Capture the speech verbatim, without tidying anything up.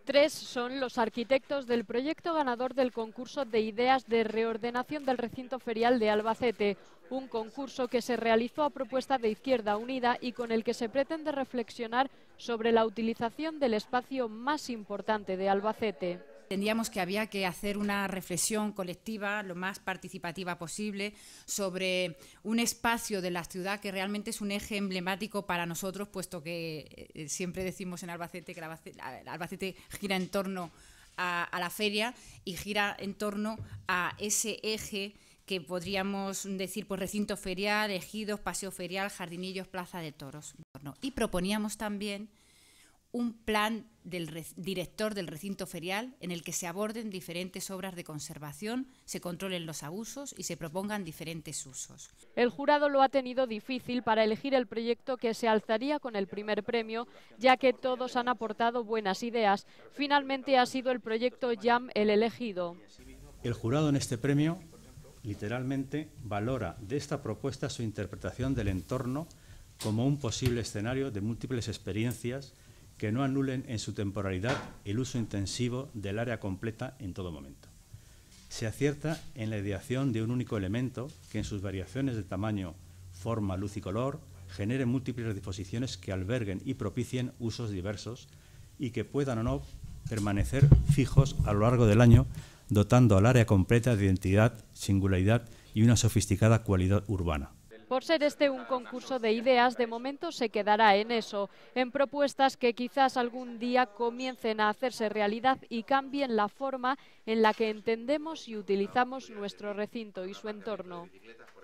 Tres son los arquitectos del proyecto ganador del concurso de ideas de reordenación del recinto ferial de Albacete, un concurso que se realizó a propuesta de Izquierda Unida y con el que se pretende reflexionar sobre la utilización del espacio más importante de Albacete. Entendíamos que había que hacer una reflexión colectiva lo más participativa posible sobre un espacio de la ciudad que realmente es un eje emblemático para nosotros, puesto que eh, siempre decimos en Albacete que Albacete, Albacete gira en torno a, a la feria y gira en torno a ese eje que podríamos decir pues recinto ferial, ejidos, paseo ferial, jardinillos, plaza de toros. Y proponíamos también un plan del director del recinto ferial en el que se aborden diferentes obras de conservación, se controlen los abusos y se propongan diferentes usos. El jurado lo ha tenido difícil para elegir el proyecto que se alzaría con el primer premio, ya que todos han aportado buenas ideas. Finalmente ha sido el proyecto Jam el elegido. El jurado en este premio literalmente valora de esta propuesta su interpretación del entorno como un posible escenario de múltiples experiencias que no anulen en su temporalidad el uso intensivo del área completa en todo momento. Se acierta en la ideación de un único elemento que en sus variaciones de tamaño, forma, luz y color genere múltiples disposiciones que alberguen y propicien usos diversos y que puedan o no permanecer fijos a lo largo del año, dotando al área completa de identidad, singularidad y una sofisticada cualidad urbana. Por ser este un concurso de ideas, de momento se quedará en eso, en propuestas que quizás algún día comiencen a hacerse realidad y cambien la forma en la que entendemos y utilizamos nuestro recinto y su entorno.